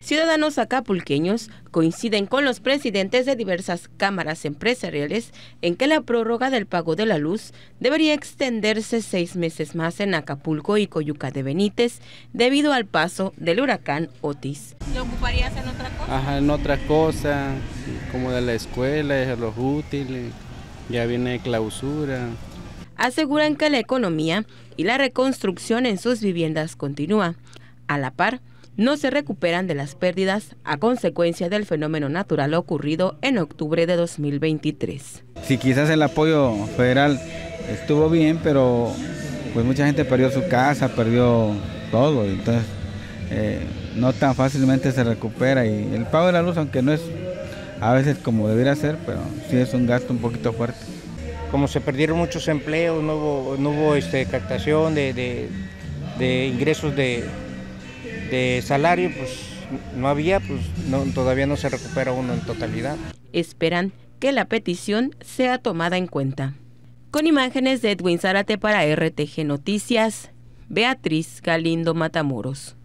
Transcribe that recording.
Ciudadanos acapulqueños coinciden con los presidentes de diversas cámaras empresariales en que la prórroga del pago de la luz debería extenderse 6 meses más en Acapulco y Coyuca de Benítez debido al paso del huracán Otis. ¿Lo ocuparías en otra cosa? Ajá, en otra cosa, como de la escuela, los útiles, ya viene clausura. Aseguran que la economía y la reconstrucción en sus viviendas continúa. A la par, no se recuperan de las pérdidas a consecuencia del fenómeno natural ocurrido en octubre de 2023. Sí, quizás el apoyo federal estuvo bien, pero pues mucha gente perdió su casa, perdió todo, entonces no tan fácilmente se recupera, y el pago de la luz, aunque no es a veces como debería ser, pero sí es un gasto un poquito fuerte. Como se perdieron muchos empleos, no hubo captación de ingresos de salario, pues no había, todavía no se recupera uno en totalidad. Esperan que la petición sea tomada en cuenta. Con imágenes de Edwin Zárate para RTG Noticias, Beatriz Galindo Matamoros.